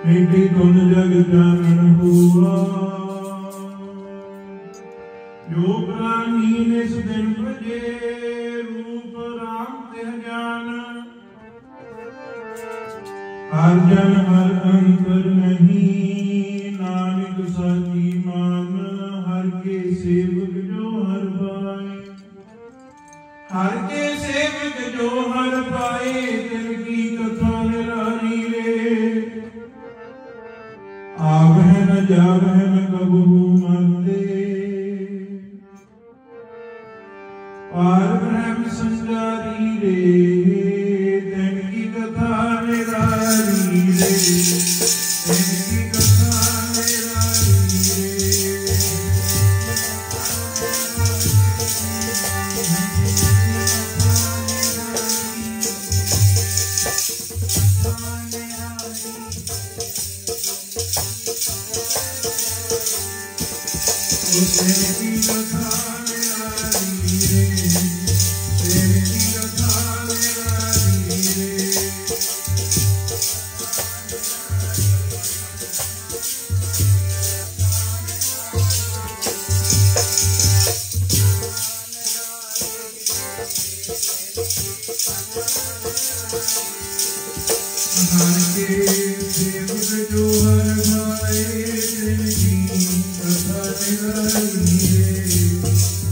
मिटी धुन जग जानन हुआ। जो प्राणी निस दिन भजे रूप राम ते जान। हर जन हर अंतर नहीं नानक साची मान। हर के सेवक जो हर पाए। हर के सेवक जो हर पाए तिनकी कथा निराली रे। आवह न जावह न कबहू मरते। पार ब्रह्म संचारी रे तिनकी कथा निराली रे। तिनकी कथा निराली रे। तेरी कथा निराली रे। तेरी कथा निराली रे। हर के सेवक जो हर पाए तिनकी कथा निराली रे।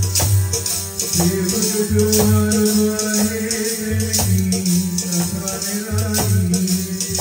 सेवक जो हर पाए तिनकी कथा निराली रे।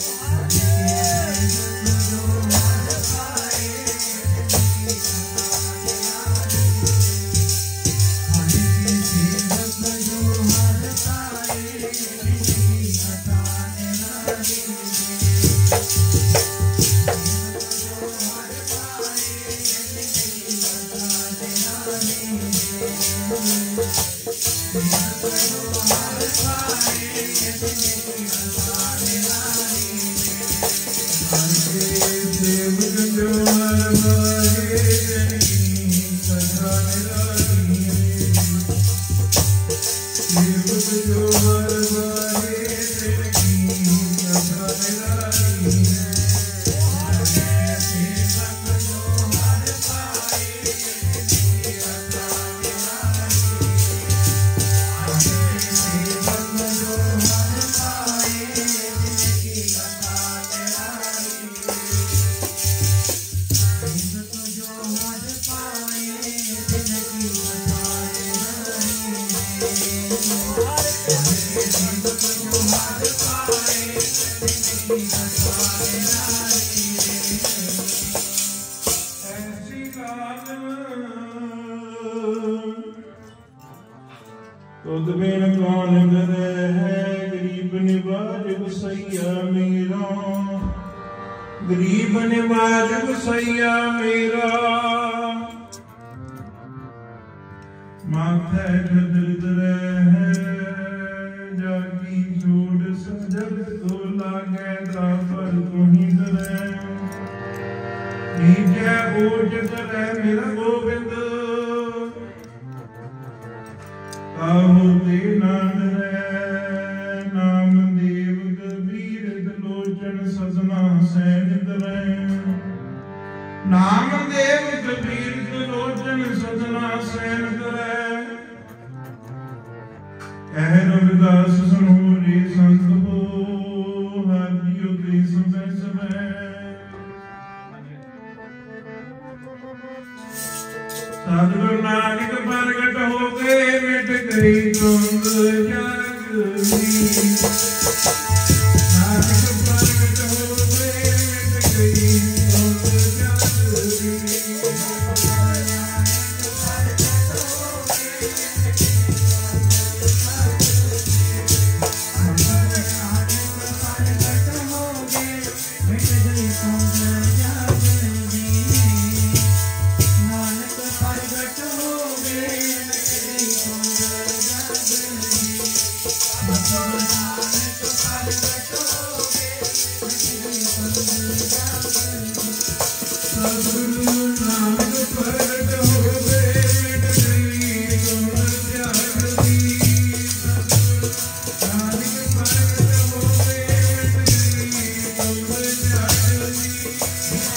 तुद बिन कौन करे है गरीब निवाज गुसैया मेरा। गरीब निवाज गुसैया मेरा। माथे खदर है जागी जोड़ सजग तो लागे दापर तुही दरे। नीचे ओट करे मेरा गोविंद। ताहु ते नाम रे नाम देव कबीर लोचन सजना सैन दरे। नाम देव कबीर लोचन सजना सैन दरे। कह रविदास सुनो रे संत हो हर जियो ते समय समय। सतगुरु नानक प्रगट हो गए मिट गई तुंग जगनी। नानक प्रगट हो गए मिट गई तुंग जगनी।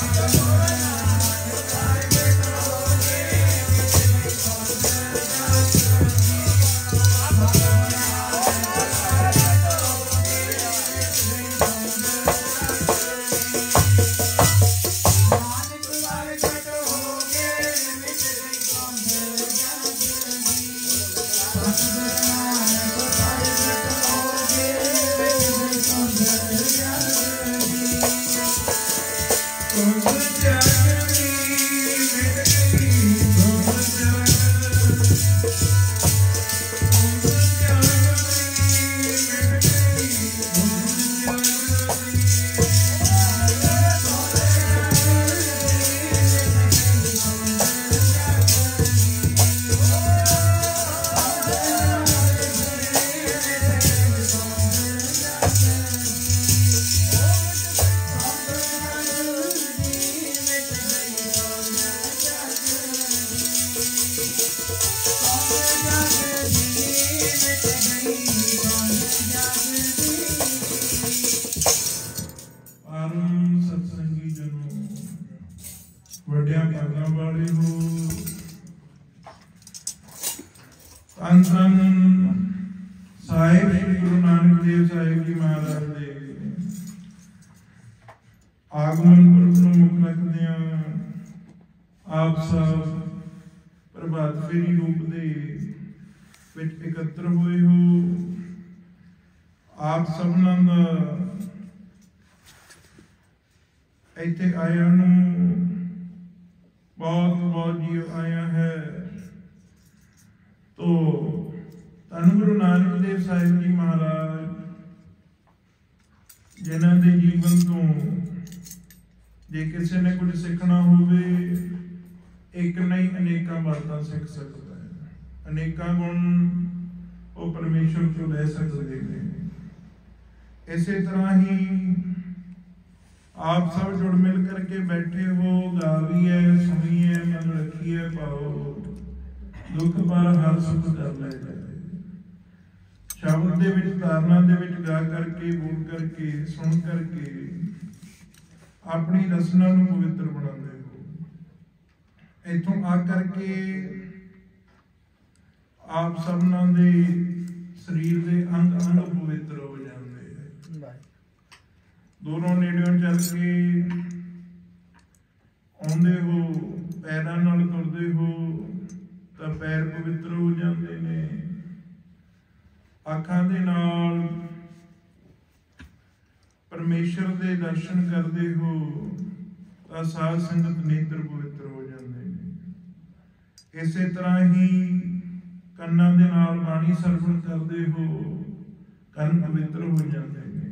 इसे तरह ही आप सब जुड़ मिल करके बैठे हो, गाविए सुनिए मन रखिए पाओ, दुख पर हर सुख कर ले जाए। शब्द दे विच धारणा दे विच गा करके बोल करके सुन करके अपनी रसना नूं पवित्र बनाते हो। इथों आ करके आप सबना दे शरीर के अंग अंग पवित्र हो जाते। दोनों नेड़ियों चल के आउंदे हो, पैरां नाल तुरदे हो तां पैर पवित्र हो जाते ने। अखां दे नाल परमेश्वर दे दर्शन करदे हो तां साध संगत नेत्र पवित्र हो जाते ने। इसे तरह ही ਕੰਨਾਂ ਦੇ ਨਾਲ ਬਾਣੀ ਸਰਵਣ ਕਰਦੇ ਹੋ, ਕੰਨ ਪਵਿੱਤਰ ਹੋ ਜਾਂਦੇ ਨੇ।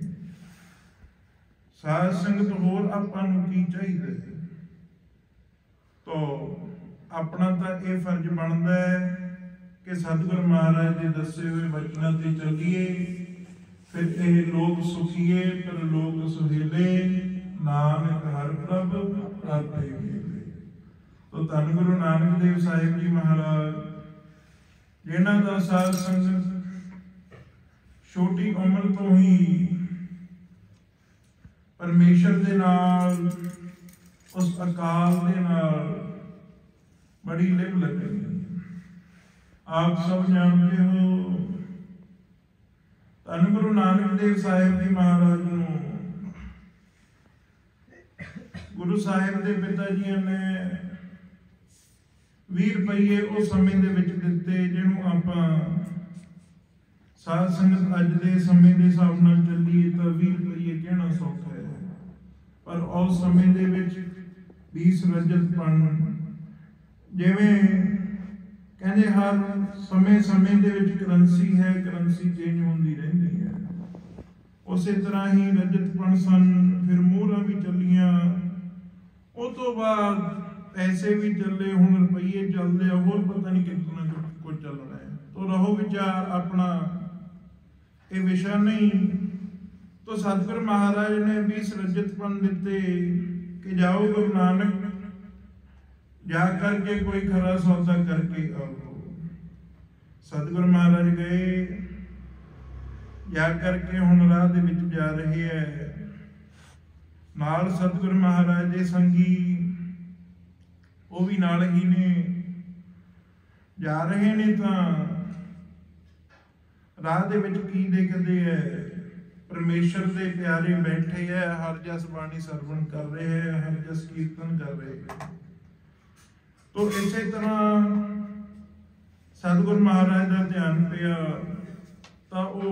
ਸਾਧ ਸੰਗਤ ਹੋਰ ਆਪਾਂ ਨੂੰ ਕੀ ਚਾਹੀਦਾ ਹੈ? ਤਾਂ ਆਪਣਾ ਤਾਂ ਇਹ ਫਰਜ਼ ਬਣਦਾ ਹੈ ਕਿ ਸਤਿਗੁਰ ਮਹਾਰਾਜ ਦੇ ਦੱਸੇ ਹੋਏ ਬਚਨਾਂ ਤੇ ਚੱਲੀਏ, ਫਿਰ ਇਹ ਲੋਕ ਸੁਖੀਏ ਪਰ ਲੋਕ ਸੁਹੇਲੇ, ਨਾਨਕ ਹਰਿ ਪ੍ਰਭ ਪ੍ਰਾਪੇ ਮੇਲੇ। ਤਾਂ ਧੰਨ ਗੁਰੂ ਨਾਨਕ ਦੇਵ ਸਾਹਿਬ ਜੀ ਮਹਾਰਾਜ ਜਿਨ੍ਹਾਂ ਦਾ ਸਾਧ ਸੰਗਤ ਛੋਟੀ ਉਮਰ ਤੋਂ ਹੀ ਪਰਮੇਸ਼ਰ ਦੇ ਨਾਲ, ਉਸ ਅਕਾਲ ਦੇ ਨਾਲ ਬੜੀ ਲਿਵ ਲੱਗੀ। ਆਪ ਸਭ ਜਾਣਦੇ ਹੋ ਧੰਨ ਗੁਰੂ ਨਾਨਕ ਦੇਵ ਸਾਹਿਬ ਜੀ ਮਹਾਰਾਜ ਨੂੰ ਗੁਰੂ ਸਾਹਿਬ ਦੇ ਪਿਤਾ ਜੀ ਨੇ 20 ਰੁਪਈਏ ਉਸ ਸਮੇਂ ਦੇ ਵਿੱਚ ਦਿੱਤੇ, ਜਿਹਨੂੰ ਆਪਾਂ ਸਾਧ ਸੰਗਤ ਅੱਜ ਦੇ ਸਮੇਂ ਦੇ ਹਿਸਾਬ ਨਾਲ ਚੱਲੀਏ ਤਾਂ 20 ਰੁਪਈਏ ਕਹਿਣਾ ਸੌਖਾ ਹੈ, ਪਰ ਉਸ ਸਮੇਂ ਦੇ ਵਿੱਚ 20 ਰਜਤਪਣ, ਜਿਵੇਂ ਕਹਿੰਦੇ ਹਰ ਸਮੇਂ ਦੇ ਵਿੱਚ ਕਰੰਸੀ ਹੈ, ਕਰੰਸੀ ਚੇਂਜ ਹੁੰਦੀ ਰਹਿੰਦੀ ਹੈ, ਉਸੇ ਤਰ੍ਹਾਂ ਹੀ ਰਜਤਪਣ ਸਨ। ਫਿਰ ਮੋਹਰਾਂ ਵੀ ਚੱਲੀਆਂ, ਉਹ ਤੋਂ ਬਾਅਦ पैसे भी चले, हुण रुपये चलते, होर पता नहीं कितना कुछ चलना है। तो रहो विचार अपना, ये विषय नहीं। तो सतगुरु महाराज ने 20 रजतपन दिते कि जाओ गुरु नानक जा करके कोई खरा सौदा करके आओ। सतगुरु महाराज गए, जा करके हुण राह दे विच जा रहे है, नाल सतगुरु महाराज दे संगी वो भी नाल ही ने जा रहे ने। तां राह दे विच की देखदे है, परमेश्वर दे प्यारे बैठे है, हर जस बाणी सरवण कर रहे हैं, हर जस कीर्तन कर रहे हैं। तो इसे तरह सतगुरु महाराज का ध्यान पिया तो वो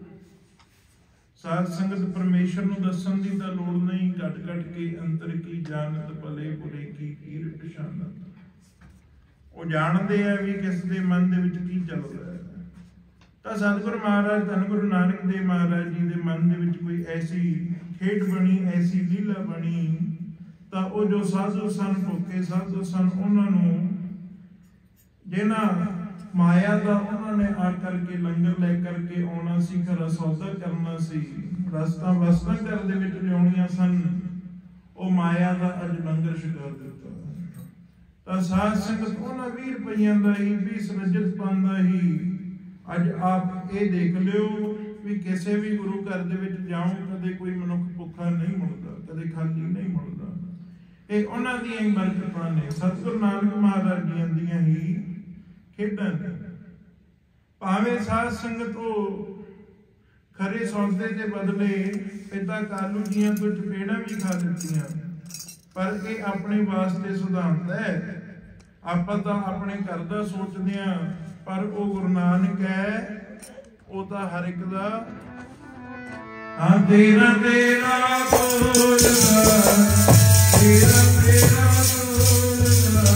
साध संगत परमेश्वर नूं दसन दी तां लोड़ नहीं, घट घट के अंतर की जानत भले बुरे की कीरत शानत। वो जानते हैं भी किस दे मन दे विच की चल रहा है। तो सतगुरु महाराज धन गुरु नानक देव महाराज जी के मन दे विच कोई ऐसी खेड बनी, ऐसी लीला बनी, तो वो जो साधु सन, भुखे साधु सन, उन्होंने जिन्हां माया का उन्होंने आकर के लंगर ले करके आना सी, खरा सौदा करना सी, रस्ता वस्तां घर दे विच लियाउणियां सन, वो माया का अज लंगर छका दिता। तो साध संगत उन्हां 20 रुपइयां दा ही 20 रजत पांदा ही अज आप ये देख लियो भी किसी भी गुरु घर दे विच जाओ कदे कोई मनुख भुखा नहीं मुड़दा, कदे खाली नहीं मुड़दा। ये उन्हां दी ही बरकतां ने, सतगुरु नानक महाराज जी दियां ही खेडां ने। भावें साध संगत हो खरे सौदे के बदले पिता कालू जियां तो चपेड़ा भी खा दित्तियां, पर ये अपने वास्ते सिद्धांत है। आपां तां अपने घर दा सोचदे हां, पर वो गुरु नानक है, वो तो हर एक दा हाँ तेरा तेरा बोलदा, तेरा तेरा बोलदा,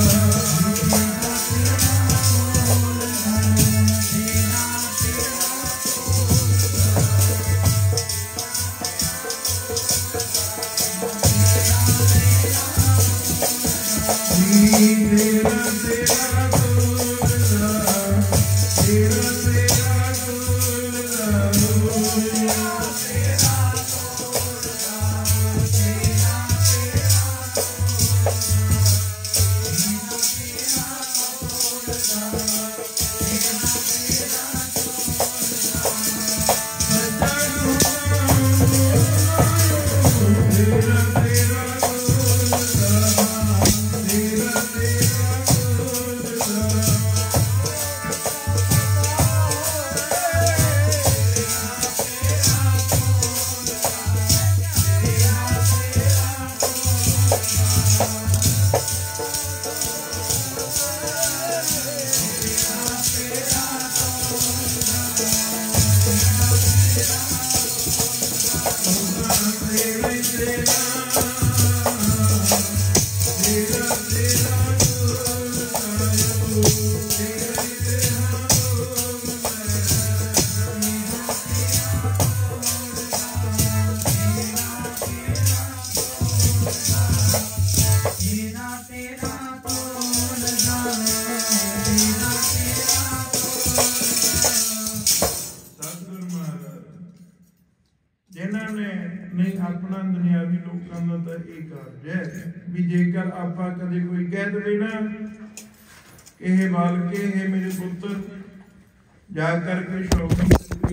अपना दुनियावी लोगों का तो यह कार्य है भी जेकर आप कदे कोई कह दे ना कि हे बालके, हे मेरे पुत्र, जा करके शॉपिंग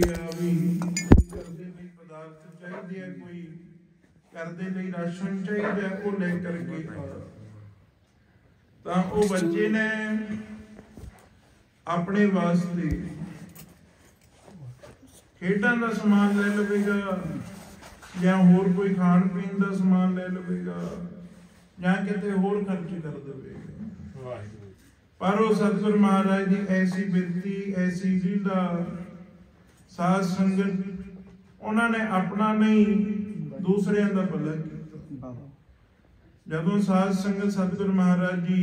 करदे लई पदार्थ चाहिए, कोई करदे लई राशन चाहिए, वो ले करके तां वो बच्चे ने अपने वास्ते खेडां दा समान ले लवेगा या होर कोई खाण पीण दा समान ले लवेगा या किते होर खर्च कर देवेगा। पर वो सतगुरु महाराज की ऐसी बिरती, ऐसी लीला, साध संगत उन्होंने अपना नहीं दूसरिਆਂ ਦਾ ਭਲਾ ਕੀਤਾ। ਜਦੋਂ साध संगत सतगुरु महाराज जी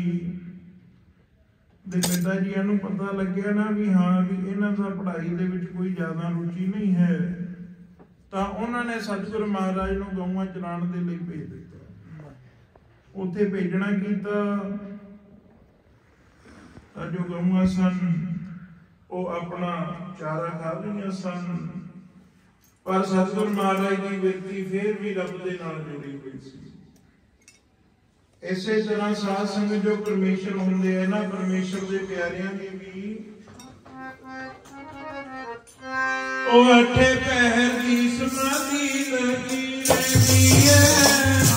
ਦੇ ਪਿਤਾ ਜੀ ਨੂੰ ਪਤਾ ਲੱਗਿਆ ਨਾ ਵੀ ਹਾਂ ਵੀ ਇਹਨਾਂ ਦਾ ਪੜ੍ਹਾਈ ਦੇ ਵਿੱਚ ਕੋਈ ਜ਼ਿਆਦਾ ਰੁਚੀ ਨਹੀਂ ਹੈ, ਤਾਂ ਉਹਨਾਂ ਨੇ ਸਤਿਗੁਰੂ ਮਹਾਰਾਜ ਨੂੰ ਗਊਆਂ ਚਰਾਉਣ ਦੇ ਲਈ ਭੇਜ ਦਿੱਤਾ। ਉੱਥੇ ਭੇਜਣਾ ਕੀਤਾ ਤਾਂ ਜੋ ਗਊਆਂ ਸਨ ਉਹ ਆਪਣਾ ਚਾਰਾ ਖਾ ਰਹੀਆਂ ਸਨ, ਪਰ ਸਤਿਗੁਰੂ ਮਹਾਰਾਜ ਦੀ ਬਿਰਤੀ ਫੇਰ ਵੀ ਰੱਬ ਦੇ ਨਾਲ ਜੁੜੀ ਹੋਈ ਸੀ। ਇਸੇ ਤਰ੍ਹਾਂ ਸਾਧ ਸੰਗਤ ਜੋ ਪਰਮੇਸ਼ਰ ਹੁੰਦੇ ਹੈ ਨਾ, ਪਰਮੇਸ਼ਰ ਦੇ ਪਿਆਰਿਆਂ ਦੀ ਵੀ ਉਹ 8 ਪਹਿਰ ਦੀ ਸਮਾਧੀ ਲੱਗੀ ਰਹਿੰਦੀ ਹੈ।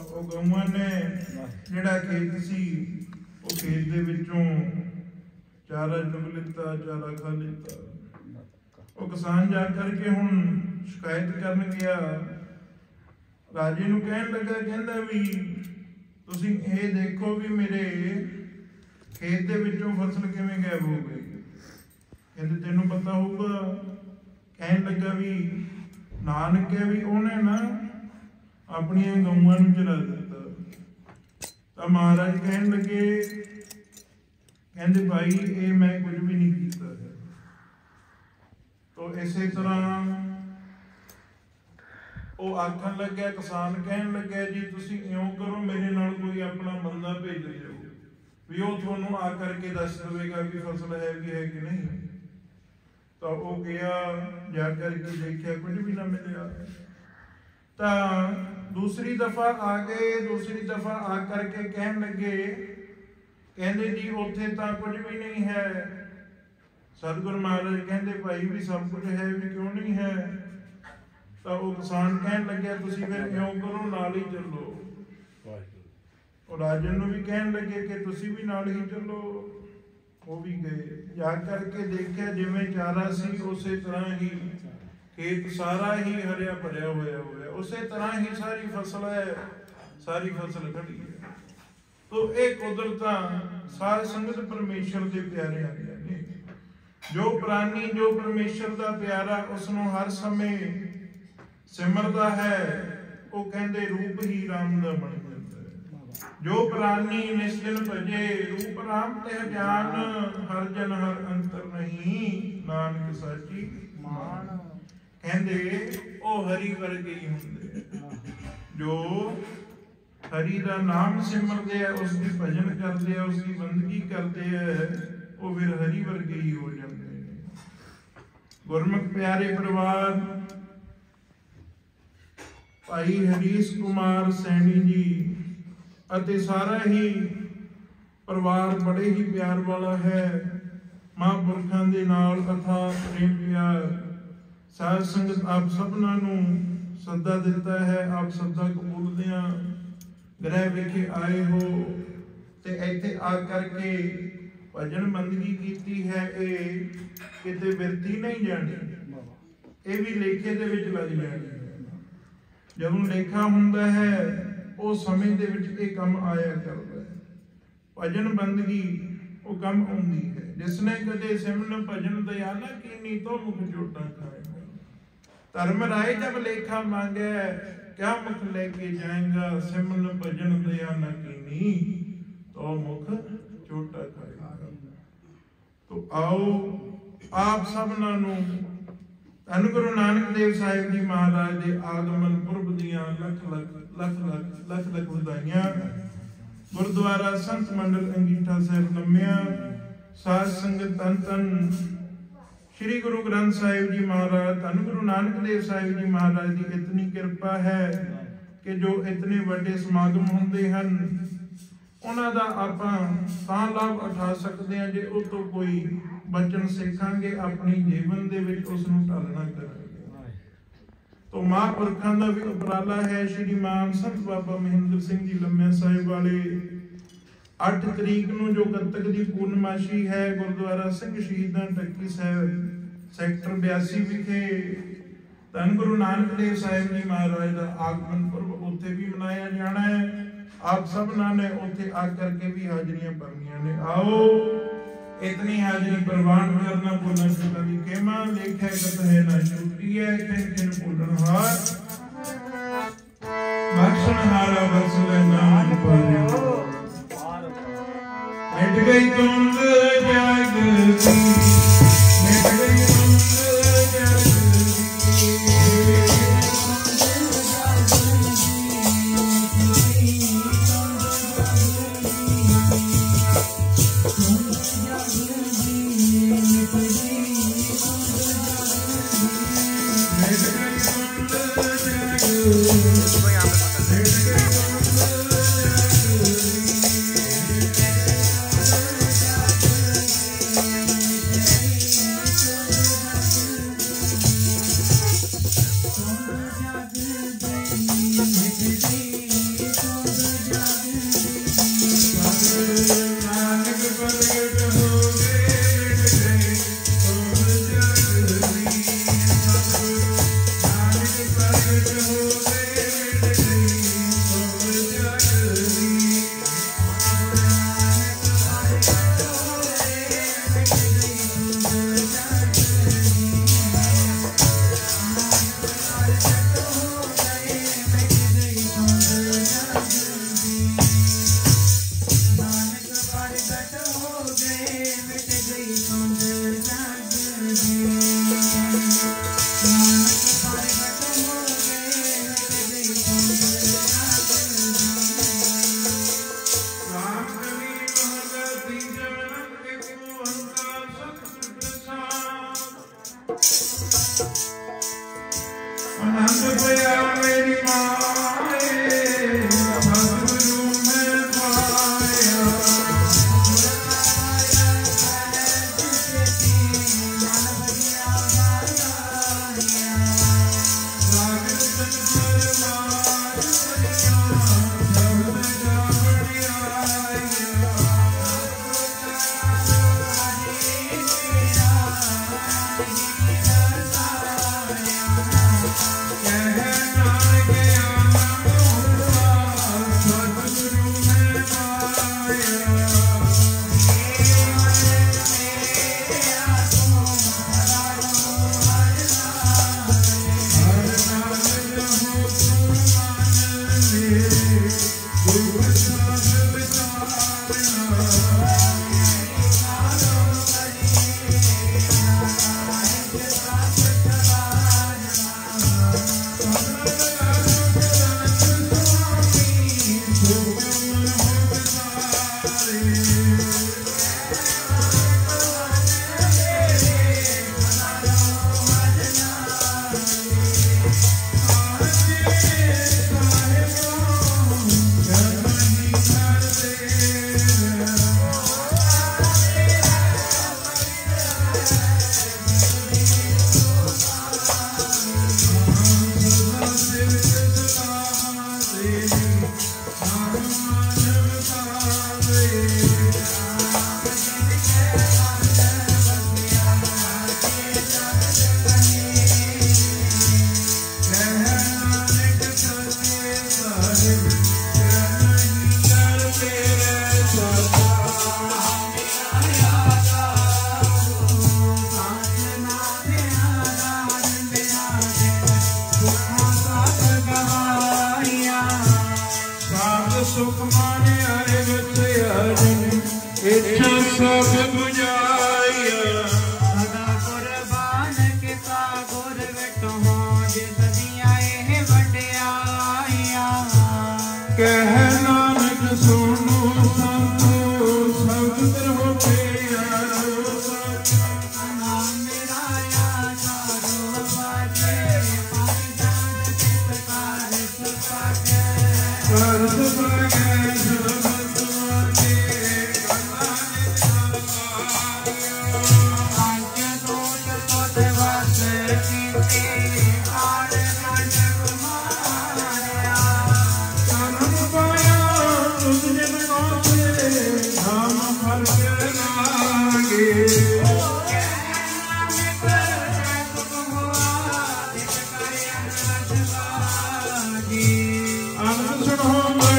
ਉਹ ਗਊਆਂ ਨੇ ਜਿਹੜਾ ਖੇਤ ਸੀ ਉਹ ਖੇਤ ਦੇ ਵਿੱਚੋਂ ਚਾਰਾ ਚੁਗ ਲਿੱਤਾ, ਚਾਰਾ ਖਾ ਲਿੱਤਾ। ਉਹ ਕਿਸਾਨ ਜਾ ਕਰਕੇ ਹੁਣ ਸ਼ਿਕਾਇਤ ਕਰਨ ਗਿਆ, ਰਾਜੇ ਨੂੰ ਕਹਿਣ ਲੱਗਾ, ਕਹਿੰਦਾ ਵੀ ਤੁਸੀਂ ਇਹ ਦੇਖੋ ਵੀ ਮੇਰੇ ਖੇਤ ਦੇ ਵਿੱਚੋਂ ਫਸਲ ਕਿਵੇਂ ਗਾਇਬ ਹੋ ਗਈ। ਕਹਿੰਦੇ ਤੈਨੂੰ ਪਤਾ ਹੋਊਗਾ। ਕਹਿਣ ਲੱਗਾ ਵੀ ਨਾਨਕ ਹੈ ਵੀ ਉਹਨੇ ਨਾ ਆਪਣੀਆਂ ਗਊਆਂ ਨੂੰ ਚਰਾ ਦਿੱਤਾ। ਤਾਂ ਮਹਾਰਾਜ ਕਹਿਣ ਲੱਗੇ, ਕਹਿੰਦੇ ਭਾਈ ਇਹ ਮੈਂ ਕੁਝ ਵੀ ਨਹੀਂ ਕੀਤਾ ਹੈ। तो इसे तरह ਉਹ ਆਖਣ ਲੱਗਿਆ, ਕਿਸਾਨ ਕਹਿਣ ਲੱਗਿਆ ਜੀ ਤੁਸੀਂ ਇਉਂ ਕਰੋ, ਮੇਰੇ ਨਾਲ ਕੋਈ ਆਪਣਾ ਬੰਦਾ ਭੇਜ ਦਿਓ ਵੀ ਉਹ ਤੁਹਾਨੂੰ ਆ ਕਰਕੇ ਦੱਸ ਦੇਵੇਗਾ ਕਿ ਫਸਲ ਹੈ ਵੀ ਹੈ ਕਿ ਨਹੀਂ। ਤਾਂ ਉਹ ਗਿਆ, ਜਾ ਕਰਕੇ ਦੇਖਿਆ ਕੁਝ ਵੀ ਨਾ ਮਿਲਿਆ। ਤਾਂ ਦੂਸਰੀ ਦਫਾ ਆ ਗਏ, ਦੂਸਰੀ ਦਫਾ ਆ ਕਰਕੇ ਕਹਿਣ ਲੱਗੇ, ਕਹਿੰਦੇ ਜੀ ਉੱਥੇ ਤਾਂ ਕੁਝ ਵੀ ਨਹੀਂ ਹੈ। ਸਤਿਗੁਰੂ ਮਹਾਰਾਜ ਕਹਿੰਦੇ ਭਾਈ ਵੀ ਸਭ ਕੁਝ ਹੈ ਵੀ ਕਿਉਂ ਨਹੀਂ ਹੈ। ਤਾਂ ਉਹ ਕਿਸਾਨ ਕਹਿਣ ਲੱਗਿਆ ਤੁਸੀਂ ਫਿਰ ਇਉਂ ਕਰੋ ਨਾਲ ਹੀ ਚੱਲੋ। ਉਹ ਰਾਜਨ ਨੂੰ ਵੀ ਕਹਿਣ ਲੱਗੇ ਕਿ ਤੁਸੀਂ ਵੀ ਨਾਲ ਹੀ ਚੱਲੋ। ਉਹ ਵੀ ਗਏ, ਜਾ ਕਰਕੇ ਦੇਖਿਆ ਜਿਵੇਂ ਚਾਰਾ ਸੀ ਉਸੇ ਤਰ੍ਹਾਂ ਹੀ ਖੇਤ ਸਾਰਾ ਹੀ ਹਰਿਆ ਭਰਿਆ ਹੋਇਆ, ਉਸੇ ਤਰ੍ਹਾਂ ਹੀ ਸਾਰੀ ਫਸਲ ਹੈ, ਸਾਰੀ ਫਸਲ ਖੜੀ ਹੈ। ਤੋ ਇਹ ਕੁਦਰਤਾਂ ਸਾਧ ਸੰਗਤ ਪਰਮੇਸ਼ਰ ਦੇ ਪਿਆਰੇ ਆ ਗਏ ਨੇ। ਜੋ ਪ੍ਰਾਨੀ ਜੋ ਪਰਮੇਸ਼ਰ ਦਾ ਪਿਆਰਾ ਉਸ ਨੂੰ ਹਰ ਸਮੇਂ ਸਿਮਰਦਾ ਹੈ, ਉਹ ਕਹਿੰਦੇ ਰੂਪ ਹੀ ਰਾਮ ਦਾ ਬਣ ਜਾਂਦਾ ਹੈ। ਜੋ ਪ੍ਰਾਨੀ ਨਿਸਜਨ ਭਜੇ ਰੂਪ ਰਾਮ ਤੇ ਜਾਨ, ਹਰ ਜਨ ਹਰ ਅੰਤਰ ਨਹੀਂ ਨਾਨਕ ਸਾਚੀ ਮਾਨ। ਕਹਿੰਦੇ ਉਹ ਹਰੀ ਵਰਗੇ ਹੀ ਹੁੰਦੇ ਜੋ ਹਰੀ ਦਾ ਨਾਮ ਸਿਮਰਦੇ ਆ, ਉਸ ਦੀ ਭਜਨ ਕਰਦੇ ਆ, ਉਸ ਦੀ ਬੰਦਗੀ ਕਰਦੇ ਆ, ਉਹ ਫਿਰ ਹਰੀ ਵਰਗੇ ਹੀ ਹੋ ਜਾਂਦੇ ਨੇ। ਗੁਰਮੁਖ ਪਿਆਰੇ ਪਰਿਵਾਰ, ਭਾਈ ਹਰੀਸ਼ ਕੁਮਾਰ ਸੈਣੀ ਜੀ ਅਤੇ ਸਾਰਾ ਹੀ ਪਰਿਵਾਰ ਬੜੇ ਹੀ ਪਿਆਰ ਵਾਲਾ ਹੈ। ਮਹਾਂਪੁਰਖਾਂ ਦੇ ਨਾਲ ਅਥਾਹ ਪ੍ਰੇਮ ਪਿਆਰ। ਸਾਧ ਸੰਗਤ ਆਪ ਸਭਨਾਂ ਨੂੰ ਸੱਦਾ ਦਿੱਤਾ ਹੈ, ਆਪ ਸੱਦਾ ਕਬੂਲਦਿਆਂ ਗ੍ਰਹਿ ਵਿਖੇ ਆਏ ਹੋ ਤੇ ਇੱਥੇ ਆ ਕਰਕੇ ਭਜਨ ਬੰਦਗੀ ਕੀਤੀ ਹੈ। ਇਹ ਕਿਤੇ ਬਿਰਤੀ ਨਹੀਂ ਜਾਣੀ, ਇਹ ਵੀ ਲੇਖੇ ਦੇ ਵਿੱਚ ਲੱਗ ਜਾਣੀ। ਜਦੋਂ ਲੇਖਾ ਹੁੰਦਾ ਹੈ ਉਸ ਸਮੇਂ ਦੇ ਵਿੱਚ ਇਹ ਕੰਮ ਆਇਆ ਕਰਦਾ ਹੈ। ਭਜਨ ਬੰਦਗੀ ਉਹ ਕੰਮ ਆਉਂਦੀ ਹੈ। ਜਿਸਨੇ ਕਦੇ ਸਿਮਰਨ ਭਜਨ ਦਇਆਲਾ ਕੀਨੀ ਤੋ ਮੁਖ ਜੋਟਾ ਖਾਏਗਾ। ਧਰਮ ਰਾਏ ਜਬ ਲੇਖਾ ਮਾंगे क्या मुख लेके जाएगा, सिमरन भजन दयाला कीनी तो मुख छोटा खाएगा। तो आओ आप सबना ਨੂੰ ਧੰਨ ਗੁਰੂ ਨਾਨਕ ਦੇਵ ਸਾਹਿਬ ਜੀ ਮਹਾਰਾਜ ਦੇ ਆਗਮਨ ਪੁਰਬ ਦੀਆਂ ਲੱਖ ਲੱਖ ਵਧਾਈਆਂ। ਗੁਰਦੁਆਰਾ ਸੰਤ ਮੰਡਲ ਅੰਗੀਠਾ ਸਾਹਿਬ ਲੰਮਿਆ ਸਾਧ ਸੰਗਤ ਧੰਨ ਧੰਨ श्री गुरु ग्रंथ साहिब जी महाराज, धन गुरु नानक देव साहिब जी महाराज की इतनी कृपा है कि जो इतने बड़े समागम होंदे हन उन्हां दा आपां तां लाभ उठा सकते हैं जे उस तो कोई बचन सिखांगे, अपनी जीवन दे विच उस नूं ढालना करांगे। तो महापुरखां दा भी उपराला है। श्रीमान संत बाबा महेंद्र सिंह जी लम्या साहिब वाले 8 तरीक ਨੂੰ ਜੋ ਕੱਤਕ ਦੀ ਪੂਰਨਮਾਸ਼ੀ ਹੈ, ਗੁਰਦੁਆਰਾ ਸਿੰਘ ਸ਼ਹੀਦਾਂ ਟੱਕੀ ਸਾਹਿਬ ਸੈਕਟਰ 82 ਵਿਖੇ ਧੰਨ ਗੁਰੂ ਨਾਨਕ ਦੇਵ ਸਾਹਿਬ ਜੀ ਮਹਾਰਾਜ ਦਾ ਆਗਮਨ ਪੁਰਬ ਉੱਥੇ ਵੀ ਮਨਾਇਆ ਜਾਣਾ ਹੈ। ਆਪ ਸਭਨਾਂ ਨੇ ਉੱਥੇ ਆ ਕਰਕੇ ਵੀ ਹਾਜ਼ਰੀਆਂ ਭਰਨੀਆਂ ਨੇ। ਆਓ इतनी हाजरी प्रवान करना बोलना चुका दी केमा लेखे कत है ना छुट्टी है किन किन बोलन हार बख्शन हारा बसले नाम पर मिट गई तुंद जागती, मिट गई तुंद Home.